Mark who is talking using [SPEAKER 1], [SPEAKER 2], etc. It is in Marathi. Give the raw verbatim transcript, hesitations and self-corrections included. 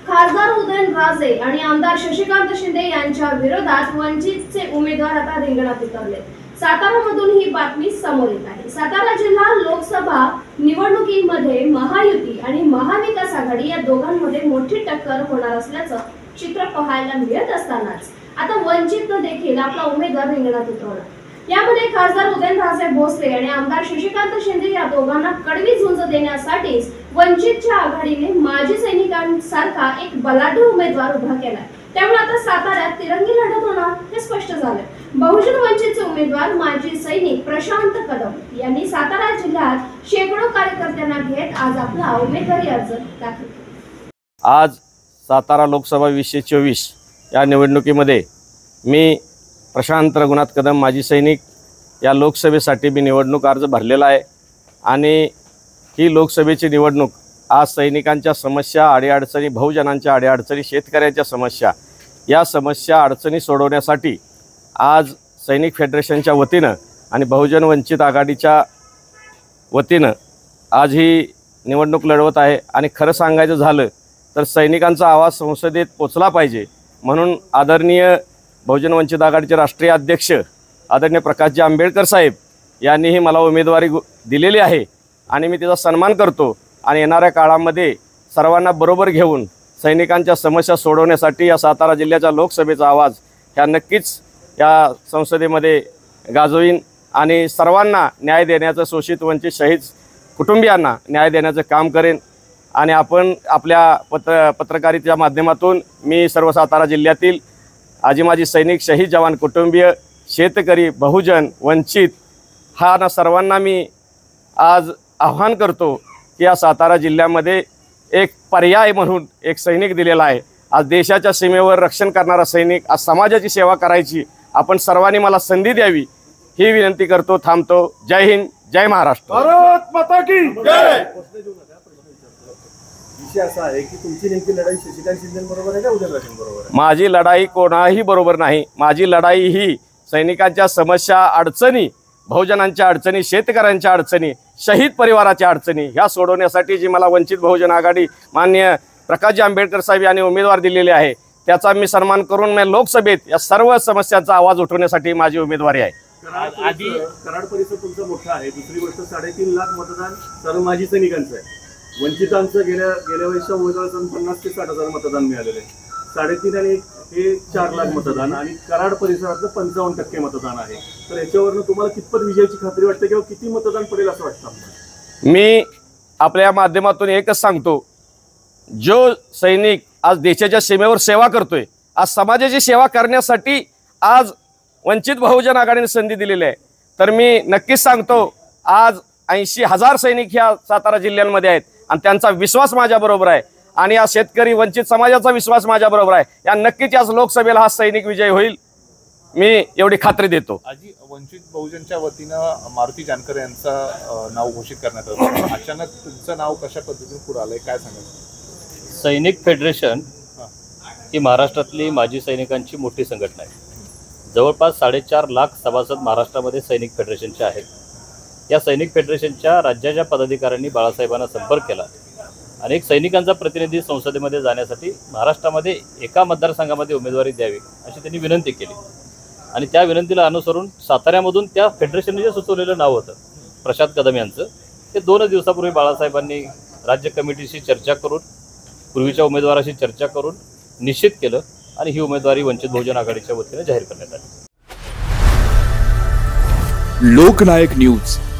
[SPEAKER 1] खासदार उदयनराजे आणि आमदार शशिकांत शिंदे यांच्या विरोधात वंचितचे उमेदवार आता रिंगणात उतरले। सातारामधून ही बातमी समोर येत आहे। सातारा जिल्हा लोकसभा निवडणुकीमध्ये महायुती आणि महाविकास आघाडी या दोघांमध्ये मोठी टक्कर होणार असल्याचं चित्र पाहायला मिळत असतानाच आता वंचितने देखील आपला उमेदवार रिंगणात उतरवला। यामध्ये खासदार उदयनराजे भोसले आणि आमदार शशिकांत शिंदे या दोघांना कडवी झुंज देण्यासाठी वंचितच्या आघाडीने माजी सैनिकांसारखा एक बलाढ्य उमेदवार उभा केलाय। त्यामुळे आता साताऱ्यात तिरंगी लढत होणार हे स्पष्ट झाले। बहुजन वंचितचे उमेदवार माजी सैनिक प्रशांत कदम यांनी सातारा जिल्ह्यात शेकडो कार्यकर्त्यांना घेत आज आपला उमेदवारी अर्ज दाखल केला।
[SPEAKER 2] आज सातारा लोकसभा वीसशे चोवीस या निवडणुकीमध्ये मी प्रशांत रघुनाथ कदम माजी सैनिक या लोकसभेसाठी मी निवडणूक अर्ज भरलेला आहे आणि ही लोकसभेची निवडणूक आज सैनिकांच्या समस्या, अडीअडचणी, बहुजनांच्या अडीअडचणी, शेतकऱ्यांच्या समस्या या समस्या अडचणी सोडवण्यासाठी आज सैनिक फेडरेशनच्या वतीनं आणि बहुजन वंचित आघाडीच्या वतीनं आज ही निवडणूक लढवत आहे। आणि खरं सांगायचं झालं तर सैनिकांचा आवाज संसदेत पोचला पाहिजे म्हणून आदरणीय बहुजन वंचित आघाडीचे राष्ट्रीय अध्यक्ष आदरणीय प्रकाशजी आंबेडकर साहेब यांनीही मला उमेदवारी दिलेली आहे आणि मी त्याचा सन्मान करतो। आणि येणाऱ्या काळामध्ये सर्वांना बरोबर घेऊन सैनिकांच्या समस्या सोडवण्यासाठी या सातारा जिल्ह्याच्या लोकसभेचा आवाज ह्या नक्कीच या संसदेमध्ये गाजवीन आणि सर्वांना न्याय देण्याचं, शोषित वंचित शहीद कुटुंबियांना न्याय देण्याचं काम करेन। आणि आपण आपल्या पत्र पत्रकारितेच्या माध्यमातून मी सर्व सातारा जिल्ह्यातील आजी माजी सैनिक, शहीद जवान कुटुंबीय, शेतकरी, बहुजन वंचित हा ना सर्वांना मी आज आव्हान करतो की या सातारा जिल्ह्यामध्ये एक पर्याय म्हणून एक सैनिक दिलेला आहे। आज देशाच्या सीमेवर रक्षण करणारा सैनिक, आज समाजाची सेवा करायची आपण सर्वांनी मला संधी द्यावी ही विनंती करतो। थांबतो। जय हिंद, जय महाराष्ट्र,
[SPEAKER 3] भारत माता की जय। असा आहे की तुमची नेमकी लढाई शशिकांत शिंदेबरोबर आहे का उदयनराजेंबरोबर आहे?
[SPEAKER 2] माझी लढाई कोणाही बरोबर नाही। माझी लढाई ही सैनिकांच्या समस्या, अडचणी, बहुजनांच्या अडचणी, शेतकऱ्यांच्या अडचणी, शहीद परिवाराच्या अडचणी ह्या सोडवण्यासाठी जी मला वंचित बहुजन आघाडी माननीय प्रकाशजी आंबेडकर साहेब यांनी उमेदवार दिलेले आहे त्याचा मी सन्मान करून मी लोकसभेत या सर्व समस्यांचा आवाज उठवण्यासाठी माझी उमेदवारी आहे।
[SPEAKER 3] आधी कराड परिसर तुमचा मोठा आहे, दुसरी गोष्ट साडेतीन लाख मतदान सर्व माजी सैनिकांचं आहे। वंचितांचं गेल्या गेल्या वर्षी उमेदवारांना पन्नास ते साठ हजार मतदान मिळालेलं आहे। साडेतीन आणि हे चार लाख मतदान आणि कराड परिसरातलं पंचावन्न टक्के मतदान आहे। तर याच्यावरनं तुम्हाला कितपत विजयाची खात्री वाटते किंवा किती मतदान पडेल असं वाटतं?
[SPEAKER 2] मी आपल्या माध्यमातून एकच सांगतो, जो सैनिक आज देशाच्या सीमेवर सेवा करतोय, आज समाजाची सेवा करण्यासाठी आज वंचित बहुजन आघाडीने संधी दिलेली आहे, तर मी नक्कीच सांगतो आज ऐंशी हजार सैनिक ह्या सातारा जिल्ह्यांमध्ये आहेत आणि त्यांचा विश्वास माझ्याबरोबर आहे आणि या शेतकरी वंचित समाजाचा विश्वास माझ्याबरोबर आहे। या नक्कीच आज लोकसभेला हा सैनिक विजय होईल, मी एवढी खात्री देतो।
[SPEAKER 4] आजी वंचित बहुजनच्या वतीनं मारुती जानकर यांचं नाव घोषित करण्यात आलं, अचानक तुमचं नाव कशा पद्धतीने पुढे आलंय काय सांगाल?
[SPEAKER 5] सैनिक फेडरेशन ही महाराष्ट्रातली माजी सैनिकांची मोठी संघटना आहे। जवळपास साडेचार लाख सभासद महाराष्ट्रामध्ये सैनिक फेडरेशनचे आहेत। या सैनिक फेडरेशनच्या राज्याच्या पदाधिकाऱ्यांनी बाळासाहेबांना संपर्क केला। अनेक सैनिकांचा प्रतिनिधी संसदेमध्ये जाण्यासाठी महाराष्ट्रामध्ये एका मतदारसंघामध्ये उमेदवारी द्यावी अशी त्यांनी विनंती केली आणि त्या विनंतीला अनुसरून साताऱ्यामधून त्या फेडरेशनने जे सुचवलेलं नाव होतं प्रशांत कदम यांचं, ते दोनच दिवसापूर्वी बाळासाहेबांनी राज्य कमिटीशी चर्चा करून, पूर्वीच्या उमेदवाराशी चर्चा करून निश्चित केलं आणि ही उमेदवारी वंचित बहुजन आघाडीच्या वतीने जाहीर करण्यात आली।
[SPEAKER 6] लोकनायक न्यूज